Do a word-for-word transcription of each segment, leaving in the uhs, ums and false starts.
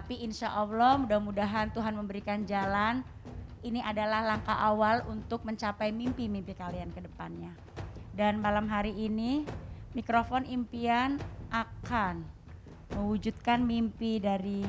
Tapi insya Allah mudah-mudahan Tuhan memberikan jalan. Ini adalah langkah awal untuk mencapai mimpi-mimpi kalian ke depannya. Dan malam hari ini mikrofon impian akan mewujudkan mimpi dari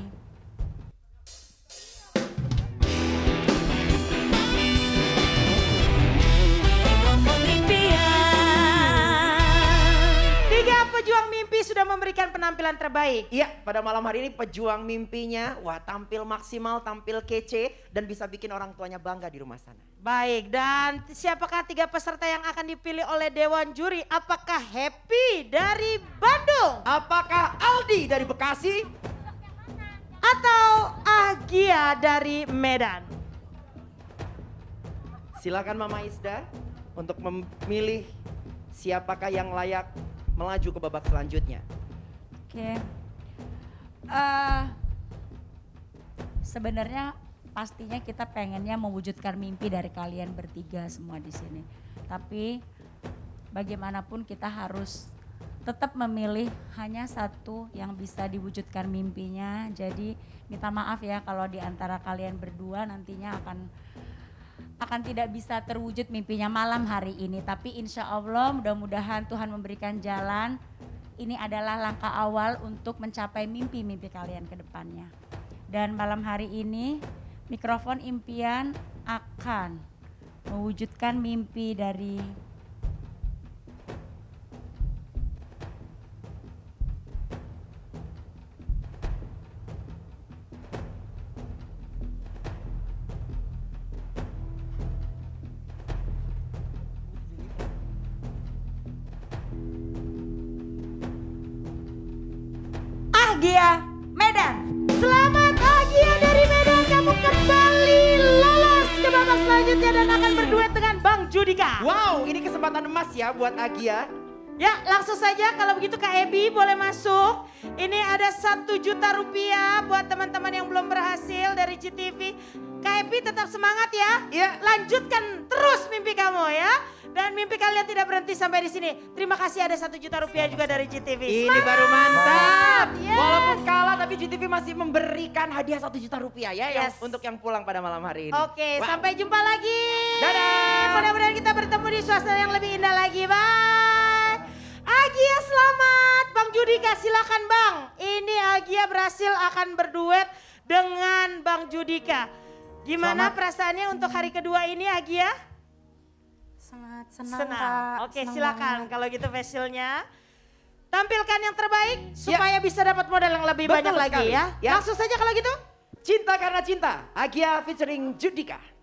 pejuang mimpi sudah memberikan penampilan terbaik. Iya, pada malam hari ini pejuang mimpinya, wah tampil maksimal, tampil kece, dan bisa bikin orang tuanya bangga di rumah sana. Baik, dan siapakah tiga peserta yang akan dipilih oleh Dewan Juri? Apakah Happy dari Bandung? Apakah Aldi dari Bekasi? Atau Agia dari Medan? Silakan Mama Isda untuk memilih siapakah yang layak melaju ke babak selanjutnya. Oke, uh, sebenarnya pastinya kita pengennya mewujudkan mimpi dari kalian bertiga semua di sini. Tapi bagaimanapun kita harus tetap memilih hanya satu yang bisa diwujudkan mimpinya. Jadi minta maaf ya kalau di antara kalian berdua nantinya akan akan tidak bisa terwujud mimpinya malam hari ini. Tapi insya Allah mudah-mudahan Tuhan memberikan jalan. Ini adalah langkah awal untuk mencapai mimpi-mimpi kalian ke depannya. Dan malam hari ini mikrofon impian akan mewujudkan mimpi dari Agia Medan. Selamat Agia dari Medan, kamu kembali lolos ke babak selanjutnya dan akan berduet dengan Bang Judika. Wow, ini kesempatan emas ya buat Agia. Ya, langsung saja kalau begitu Kak Ebi boleh masuk. Ini ada satu juta rupiah buat teman-teman yang belum berhasil dari G T V. Kak Ebi tetap semangat ya. Iya. Lanjutkan terus mimpi kamu ya. Dan mimpi kalian tidak berhenti sampai di sini. Terima kasih ada satu juta rupiah juga dari G T V. Ini Semangat. baru mantap. Yes. Walaupun kalah tapi G T V masih memberikan hadiah satu juta rupiah ya yang, Yes. untuk yang pulang pada malam hari ini. Oke, Wow. sampai jumpa lagi. Dadah. Mudah-mudahan kita bertemu di suasana yang lebih indah lagi. Bye. Agia selamat. Bang Judika silakan Bang. Ini Agia berhasil akan berduet dengan Bang Judika. Gimana Selamat. perasaannya untuk hari kedua ini Agia? Sangat senang, Senang. Kak. Oke, Senang silakan banget. kalau gitu facialnya. Tampilkan yang terbaik supaya bisa dapat modal yang lebih Betul banyak sekali. lagi ya. Ya. Langsung saja kalau gitu. Cinta karena cinta, Agia featuring Judika.